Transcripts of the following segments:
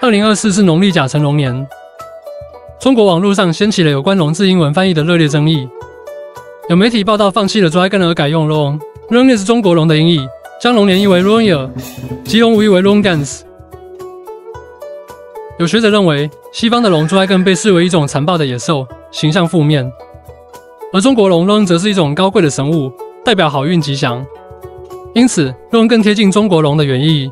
2024是农历甲辰龙年，中国网络上掀起了有关龙字英文翻译的热烈争议。有媒体报道放弃了 Dragon 而改用 Long。Long 是中国龙的音译，将龙年译为 Long Year， 即龙无译为 Long Dance。有学者认为，西方的龙 Dragon 被视为一种残暴的野兽，形象负面，而中国龙 Long 则是一种高贵的神物，代表好运吉祥。因此 ，Long 更贴近中国龙的原意。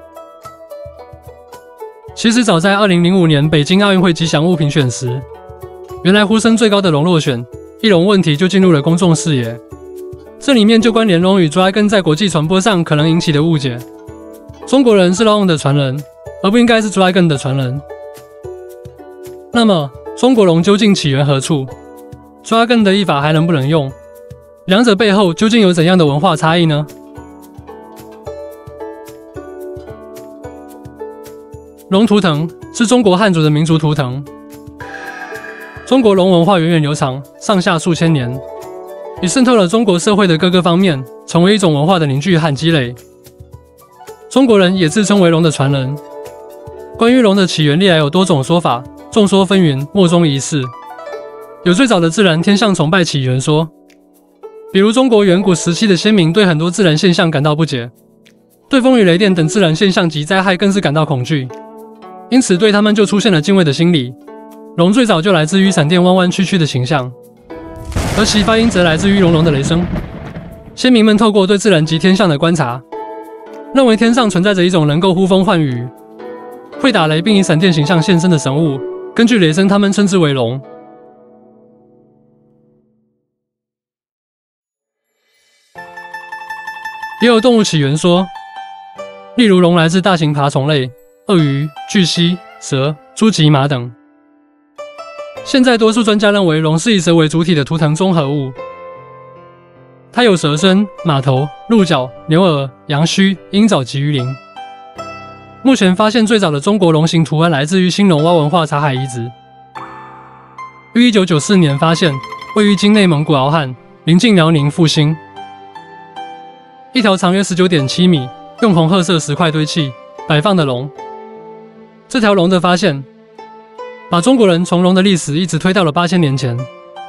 其实早在2005年北京奥运会吉祥物评选时，原来呼声最高的龙落选，翼龙问题就进入了公众视野。这里面就关联龙与 Dragon 在国际传播上可能引起的误解。中国人是 Long 的传人，而不应该是 Dragon 的传人。那么，中国龙究竟起源何处 ？Dragon 的译法还能不能用？两者背后究竟有怎样的文化差异呢？龙图腾是中国汉族的民族图腾。中国龙文化源远流长，上下数千年，已渗透了中国社会的各个方面，成为一种文化的凝聚和积累。中国人也自称为龙的传人。关于龙的起源，历来有多种说法，众说纷纭，莫衷一是。有最早的自然天象崇拜起源说，比如中国远古时期的先民对很多自然现象感到不解，对风雨雷电等自然现象及灾害更是感到恐惧。因此，对他们就出现了敬畏的心理。龙最早就来自于闪电弯弯曲曲的形象，而其发音则来自于隆隆的雷声。先民们透过对自然及天象的观察，认为天上存在着一种能够呼风唤雨、会打雷并以闪电形象现身的神物。根据雷声，他们称之为龙。也有动物起源说，例如龙来自大型爬虫类。鳄鱼、巨蜥、蛇、猪及马等。现在多数专家认为，龙是以蛇为主体的图腾综合物。它有蛇身、马头、鹿角、牛耳、羊须、鹰爪及鱼鳞。目前发现最早的中国龙形图案来自于兴隆洼文化茶海遗址，于1994年发现，位于今内蒙古敖汉，临近辽宁阜新。一条长约19.7米，用红褐色石块堆砌摆放的龙。这条龙的发现，把中国人从龙的历史一直推到了8000年前。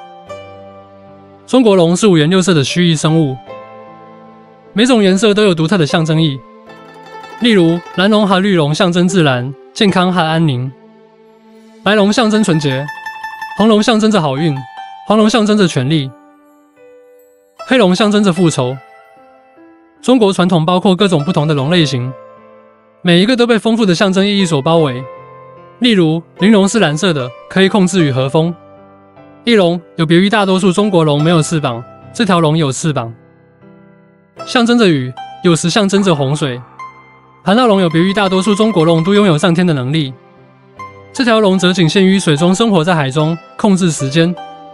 中国龙是五颜六色的虚翼生物，每种颜色都有独特的象征意。例如，蓝龙和绿龙象征自然、健康和安宁；白龙象征纯洁，红龙象征着好运，黄龙象征着权力，黑龙象征着复仇。中国传统包括各种不同的龙类型。每一个都被丰富的象征意义所包围。例如，玲珑是蓝色的，可以控制雨和风。翼龙有别于大多数中国龙没有翅膀，这条龙有翅膀，象征着雨，有时象征着洪水。盘绕龙有别于大多数中国龙都拥有上天的能力，这条龙则仅限于水中，生活在海中，控制时间。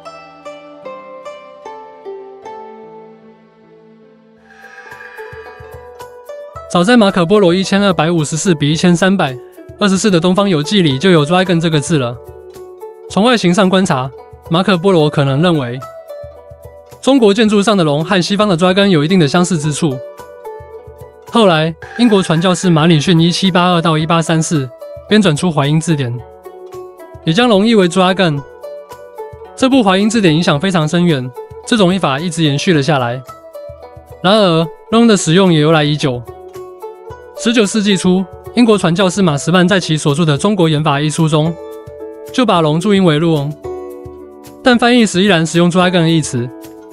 早在马可波罗1254比1324的东方游记里就有 Dragon 这个字了。从外形上观察，马可波罗可能认为，中国建筑上的龙和西方的 Dragon 有一定的相似之处。后来，英国传教士马里逊1782到1834编纂出淮阴字典，也将龙译为 Dragon。这部淮阴字典影响非常深远，这种译法一直延续了下来。然而，龙的使用也由来已久。19世纪初，英国传教士马什曼在其所著的《中国言法》一书中，就把龙注音为龙，但翻译时依然使用 Dragon 一词。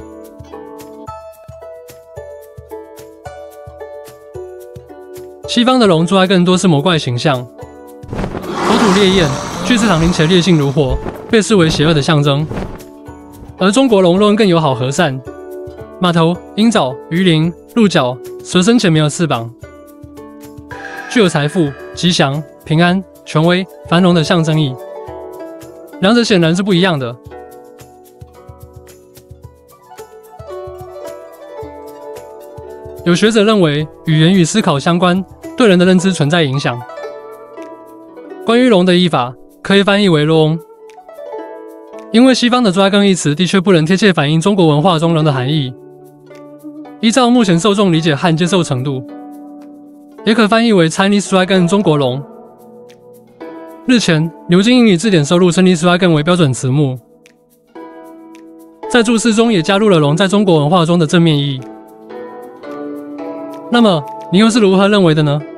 西方的龙 Dragon 多是魔怪形象，口吐烈焰，巨翅长鳞且烈性如火，被视为邪恶的象征。而中国龙更友好和善，马头、鹰爪、鱼鳞、鹿角，蛇身且没有翅膀。具有财富、吉祥、平安、权威、繁荣的象征意，两者显然是不一样的。有学者认为，语言与思考相关，对人的认知存在影响。关于龙的译法，可以翻译为龙，因为西方的 Dragon 一词的确不能贴切反映中国文化中龙的含义。依照目前受众理解和接受程度，也可翻译为 Chinese Dragon 中国龙。 日前，牛津英语字典收录称 Volkswagen 为标准词目，在注释中也加入了龙在中国文化中的正面意义。那么，你又是如何认为的呢？